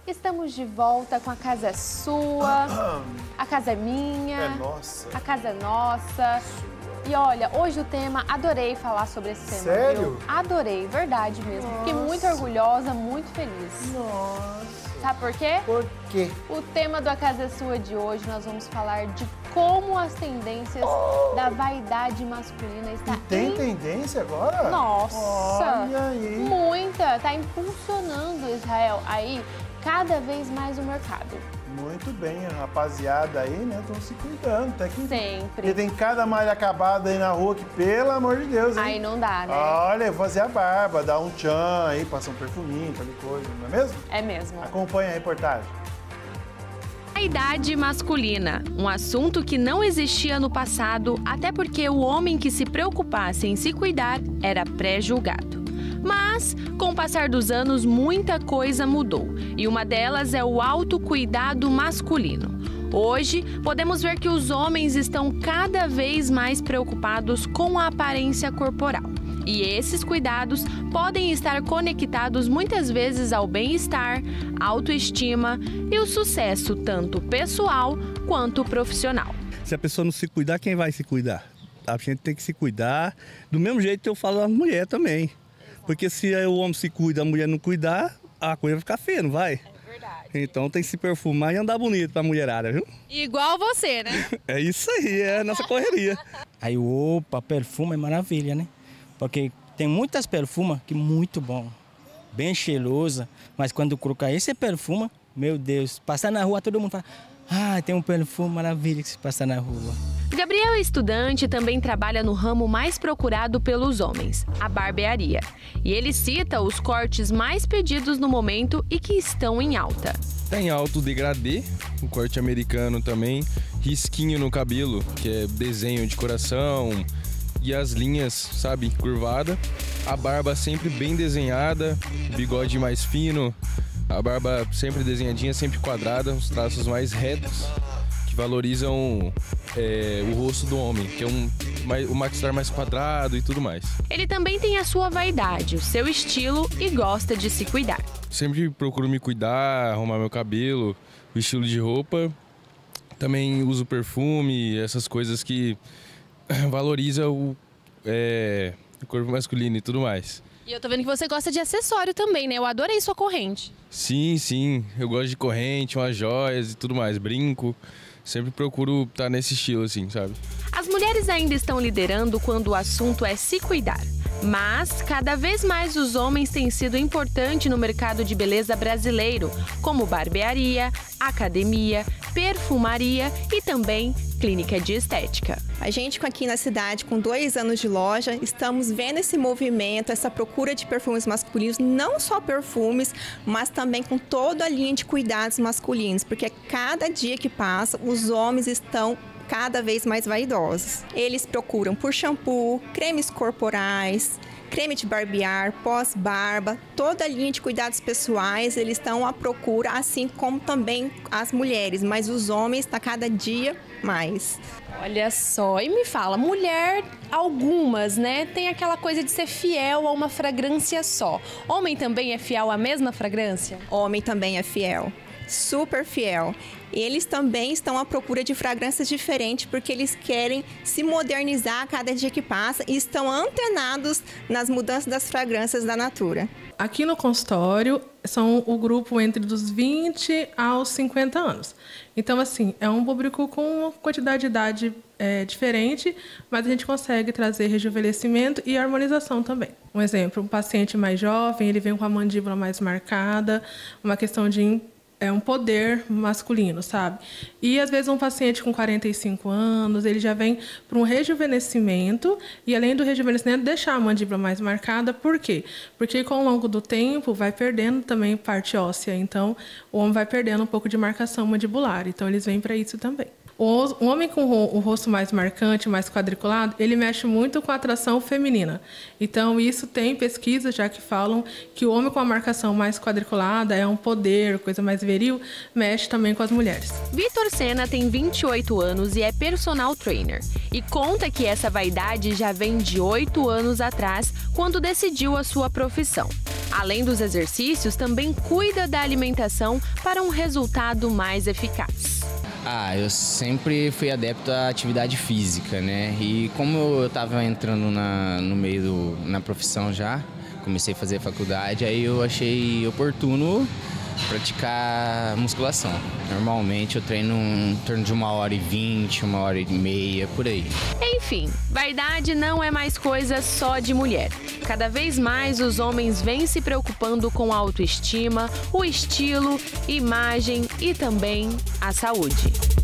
Estamos de volta com A Casa é Sua, A Casa é Minha, é nossa. A Casa é Nossa. E olha, hoje o tema, adorei falar sobre esse tema. Sério? Viu? Adorei, verdade mesmo. Nossa. Fiquei muito orgulhosa, muito feliz. Nossa. Sabe por quê? Por quê? O tema do A Casa é Sua de hoje, nós vamos falar de como as tendências da vaidade masculina está Tem tendência agora? Nossa! Olha aí. Muita! Tá impulsionando, Israel, aí cada vez mais o mercado. Muito bem, rapaziada aí, né? Estão se cuidando, até que... Sempre. Porque tem cada malha acabada aí na rua que, pelo amor de Deus, hein? Aí não dá, né? Olha, eu vou fazer a barba, dar um tchan aí, passar um perfuminho, tal coisa, não é mesmo? É mesmo. Acompanha a reportagem. Vaidade masculina, um assunto que não existia no passado, até porque o homem que se preocupasse em se cuidar era pré-julgado. Mas, com o passar dos anos, muita coisa mudou, e uma delas é o autocuidado masculino. Hoje, podemos ver que os homens estão cada vez mais preocupados com a aparência corporal. E esses cuidados podem estar conectados muitas vezes ao bem-estar, autoestima e o sucesso tanto pessoal quanto profissional. Se a pessoa não se cuidar, quem vai se cuidar? A gente tem que se cuidar, do mesmo jeito que eu falo da mulher também. Porque se o homem se cuida, a mulher não cuidar, a coisa vai ficar feia, não vai? É verdade. Então tem que se perfumar e andar bonito pra mulherada, viu? Igual você, né? É isso aí, é a nossa correria. Aí, opa, perfume é maravilha, né? Porque tem muitas perfumes que muito bom, bem cheirosa, mas quando colocar esse perfume, meu Deus, passar na rua todo mundo fala, ah, tem um perfume maravilha que se passa na rua. Gabriel é estudante e também trabalha no ramo mais procurado pelos homens, a barbearia. E ele cita os cortes mais pedidos no momento e que estão em alta. Tem alto degradê, um corte americano também, risquinho no cabelo, que é desenho de coração, e as linhas, sabe, curvada. A barba sempre bem desenhada, bigode mais fino, a barba sempre desenhadinha, sempre quadrada, os traços mais retos, que valorizam o rosto do homem, que é o maxilar mais quadrado e tudo mais. Ele também tem a sua vaidade, o seu estilo e gosta de se cuidar. Sempre procuro me cuidar, arrumar meu cabelo, o estilo de roupa. Também uso perfume, essas coisas que valorizam o corpo masculino e tudo mais. E eu tô vendo que você gosta de acessório também, né? Eu adorei sua corrente. Sim. Eu gosto de corrente, umas joias e tudo mais, brinco. Sempre procuro estar nesse estilo, assim, sabe? As mulheres ainda estão liderando quando o assunto é se cuidar. Mas, cada vez mais os homens têm sido importantes no mercado de beleza brasileiro, como barbearia, academia, perfumaria e também clínica de estética. A gente aqui na cidade, com 2 anos de loja, estamos vendo esse movimento, essa procura de perfumes masculinos, não só perfumes, mas também com toda a linha de cuidados masculinos, porque cada dia que passa, os homens estão cada vez mais vaidosos. Eles procuram por shampoo, cremes corporais, creme de barbear, pós-barba, toda a linha de cuidados pessoais, eles estão à procura, assim como também as mulheres, mas os homens estão cada dia mais. Olha só, e me fala, mulher, algumas, né, tem aquela coisa de ser fiel a uma fragrância só. Homem também é fiel à mesma fragrância? Homem também é fiel, super fiel. Eles também estão à procura de fragrâncias diferentes porque eles querem se modernizar a cada dia que passa e estão antenados nas mudanças das fragrâncias da Natura. Aqui no consultório são o grupo entre dos 20 aos 50 anos. Então, assim, é um público com uma quantidade de idade diferente, mas a gente consegue trazer rejuvenescimento e harmonização também. Um exemplo, um paciente mais jovem, ele vem com a mandíbula mais marcada, uma questão de um poder masculino, sabe? E, às vezes, um paciente com 45 anos, ele já vem para um rejuvenescimento e, além do rejuvenescimento, deixar a mandíbula mais marcada. Por quê? Porque, com o longo do tempo, vai perdendo também parte óssea. Então, o homem vai perdendo um pouco de marcação mandibular. Então, eles vêm para isso também. O homem com o rosto mais marcante, mais quadriculado, ele mexe muito com a atração feminina. Então, isso tem pesquisas já que falam que o homem com a marcação mais quadriculada é um poder, coisa mais viril, mexe também com as mulheres. Vitor Sena tem 28 anos e é personal trainer. E conta que essa vaidade já vem de 8 anos atrás, quando decidiu a sua profissão. Além dos exercícios, também cuida da alimentação para um resultado mais eficaz. Eu sempre fui adepto à atividade física, né? E como eu estava entrando na profissão já, comecei a fazer faculdade, aí eu achei oportuno praticar musculação. Normalmente eu treino em torno de 1h20, 1h30, por aí. Enfim, vaidade não é mais coisa só de mulher. Cada vez mais os homens vêm se preocupando com a autoestima, o estilo, imagem e também a saúde.